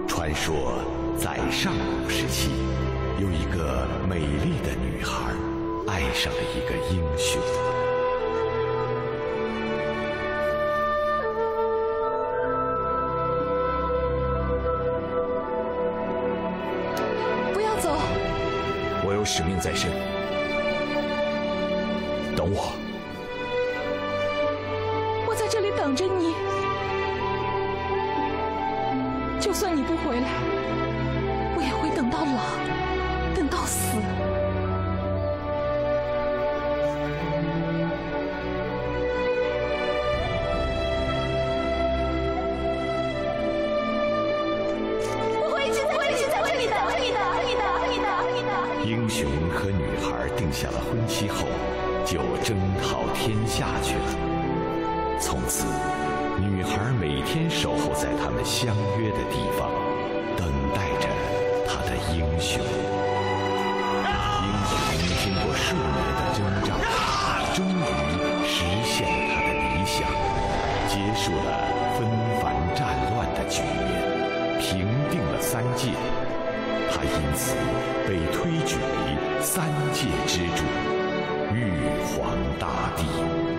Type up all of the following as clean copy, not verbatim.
传说在上古时期，有一个美丽的女孩爱上了一个英雄。 不要走！ 我有使命在身，等我。 我在这里等着你。就算你不回来，我也会等到老，等到死。 我会一直在这里等你的。 英雄和女孩定下了婚期后，就征讨天下去了。从此，女孩每天守候在他们相约的地方，等待着她的英雄。英雄经过数年的征战，终于实现了他的理想，结束了纷繁战乱的局面，平定了三界。他因此被推举为三界之主，玉皇大帝。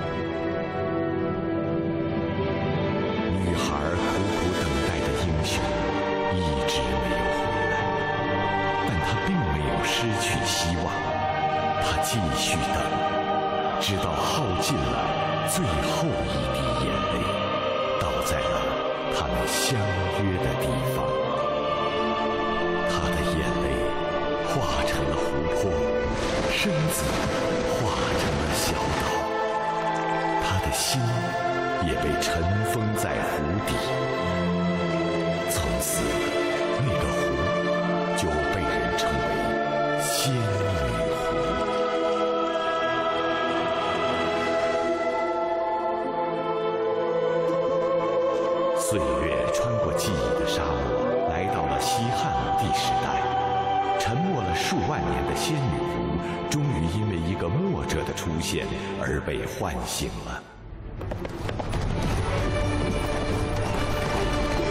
女孩苦苦等待的英雄一直没有回来，但她并没有失去希望，她继续等，直到耗尽了最后一滴眼泪，倒在了他们相约的地方。她的眼泪化成了湖泊，身子化成了小岛，她的心也被尘封在湖底。从此，那个湖就被人称为仙女湖。岁月穿过记忆的沙漠，来到了西汉武帝时代。沉默了数万年的仙女湖，终于因为一个墨者的出现而被唤醒了。